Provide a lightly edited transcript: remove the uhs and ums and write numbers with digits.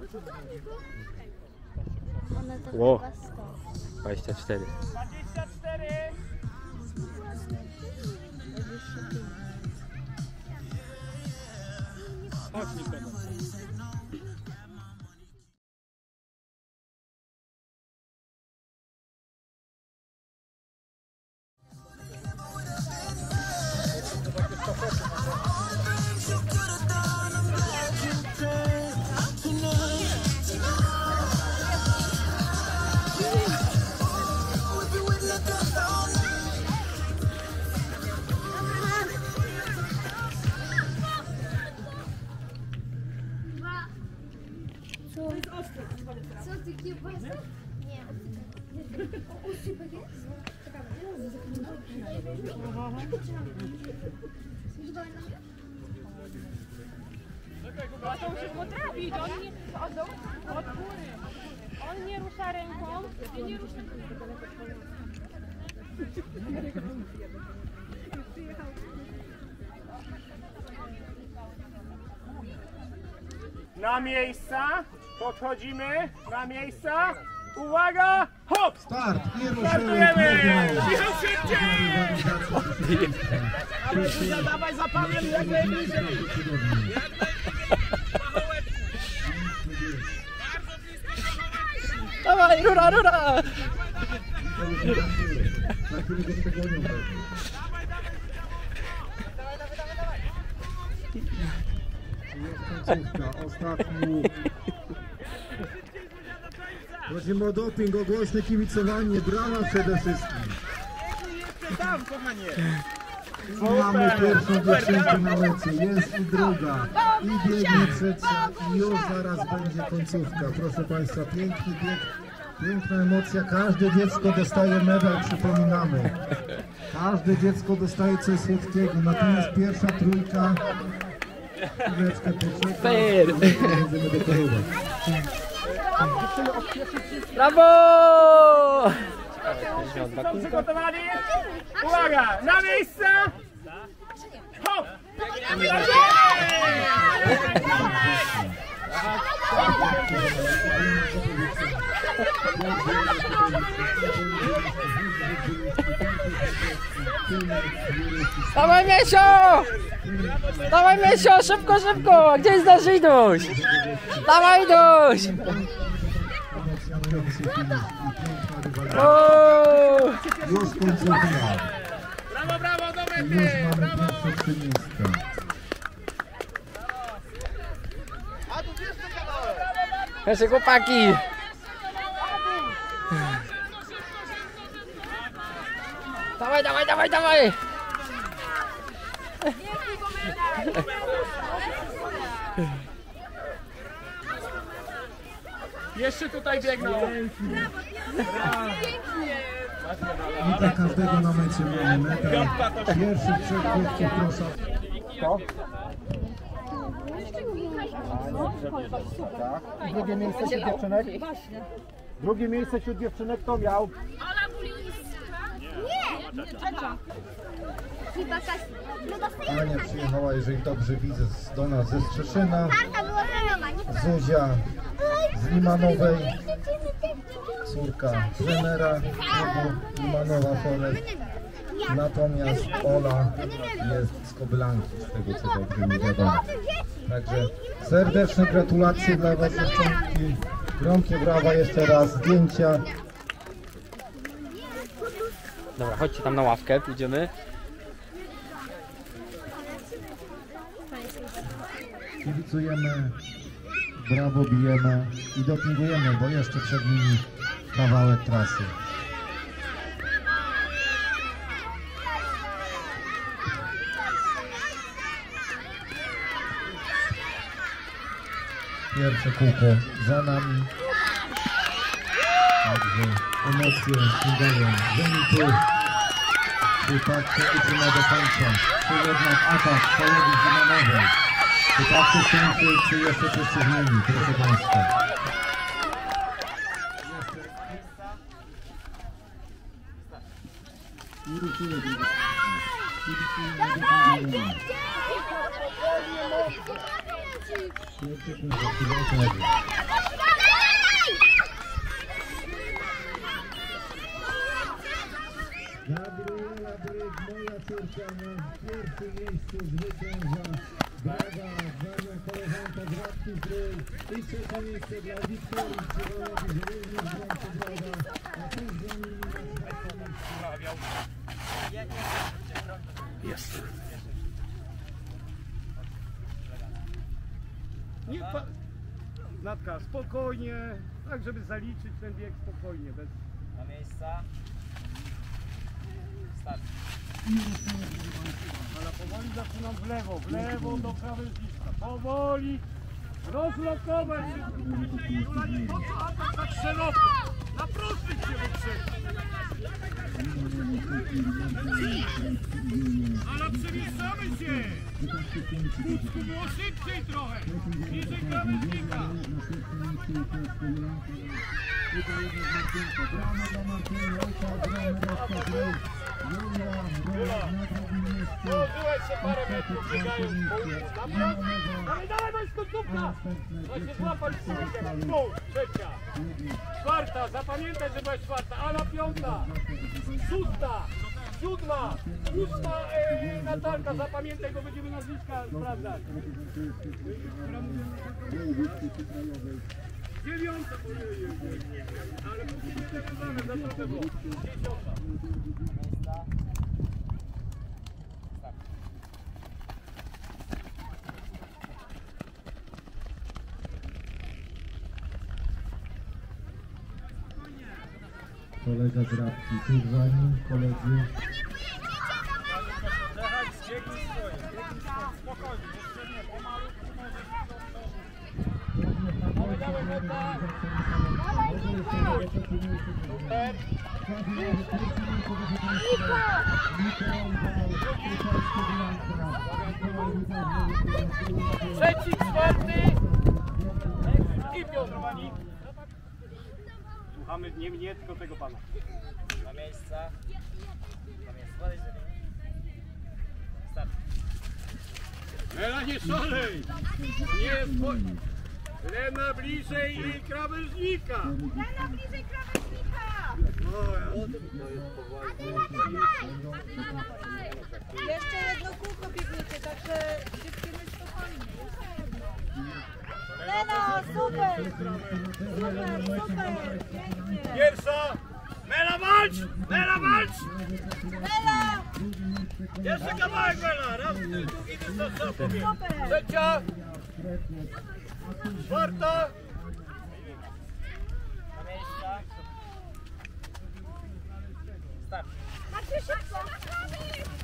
Ło, 24. Chodź, Nikola. Co ty kiełbasy? Nie. Usypek jest? A to już potrafi, to on nie, od góry. On nie rusza ręką. Nie rusza Na miejsca, podchodzimy, na miejsca, uwaga, hop! Start! I Startujemy! ruszyły Cicho, szybciej! Dawaj, dawaj, zapamiętaj jak najbliżej! Dawaj, rura, rura! Na chwilę go przegonią. Jest końcówka, ostatni łuk. Prosimy o doping, o głośne kibicowanie, brawa przede wszystkim. Tam, kochanie! Mamy pierwszą dziewczynkę na lecie, jest i druga, i biegnie trzecia, i już zaraz będzie końcówka. Proszę Państwa, piękny bieg, piękna emocja, każde dziecko dostaje medal, przypominamy. Każde dziecko dostaje coś słodkiego, natomiast pierwsza trójka, chwileczkę poczeka, Fair. będziemy dekorować. Brawo! Są przygotowani? Uwaga, na miejsca! Hop! Dawaj, Miesio! Dawaj, Miesio, szybko, szybko! Gdzie jest nasz Iduś? Dawaj, Iduś! Już końcówka. Brawo, brawo, dobre Już ty! mamy Brawo! pierwsze 3 miejsca. Nasze chłopaki! Dawaj, dawaj, dawaj, dawaj! Jeszcze tutaj biegną! I dla każdego na mecie mamy medal. Pierwszych 3 chłopców proszę. Drugie miejsce wśród dziewczynek? Drugie miejsce wśród dziewczynek kto miał? Ania przyjechała, jeżeli dobrze widzę, do nas ze Strzeszyna, Zuzia z Limanowej, córka trenera klubu Limanowa Forest, natomiast Ola jest z Kobylanki, z tego co dobrze mi wiadomo. Także serdeczne gratulacje dla Was, dziewczynki, gromkie brawa jeszcze raz, zdjęcia. Dobra, chodźcie tam na ławkę, pójdziemy. Kibicujemy, brawo bijemy i dopingujemy, bo jeszcze przed nimi kawałek trasy. Pierwsze kółko za nami. Także emocje sięgają zenitu. Przypatrzcie idziemy do końca. Czy jednak atak kolegi Zimanowej. Przypatrzcie się, czy jeszcze coś się zmieni, proszę Państwa. I ruszyły do Gabriela Bryk, moja córka, na pierwszym miejscu zwycięża. Braga, moja koleżanka z Radki Zdrój. I trzecie miejsce dla Wiktorii Przywołowicz, również z Radki Braga. A tuż za nimi Jest. Nie, Natka, spokojnie, tak żeby zaliczyć ten bieg spokojnie, bez... Na miejsca. Start. Ale powoli zaczynam w lewo do krawężnika. Powoli rozlokować się. Jula, nie po co atak tak szeroko? Na prostych się wyprzedzi. Ale przemieszczamy się. W Pucku było szybciej trochę. Niżej krawężnika. Bramy dla Martyniaka, bramy Radka Zdrój. Julia, na drugim miejscu. Położyłeś się parę metrów, biegając. Dawaj, weź końcówka. Właśnie złapać się. Trzecia. Czwarta, zapamiętaj, że byłaś czwarta. Ala piąta. Szósta. Siódma. Ósma Natalka, zapamiętaj, bo będziemy nazwiska sprawdzać. Dziewiąta. Ale musimy zawiązane, za trochę było. Dziesiąta. Miejsca. Start. Kolega z Radki, tuż za nim koledzy. Zechać, biegnij swoje, spokojnie, jeszcze nie, pomalutku możesz dawaj, Meta. Super. Trzeci, czwarty i Piotr Manik. Słuchamy nie mnie, tylko tego pana. Na miejsca. Na miejsca. Podejdź do linii. Start. Lena, nie szalej! Nie spoj... Lena bliżej krawężnika! Lena bliżej krawężnika! Jeszcze jedno kółko biegniecie, także dziewczyny spokojnie. Lena, super! Super! Pięknie! Pierwsza! Mela walcz! Mela walcz! Lena! Jeszcze kawałek Mela! Raz, drugi, wystarczy sobie! Super! Trzecia! Czwarta! Na miejsca. Start. Macie szybko!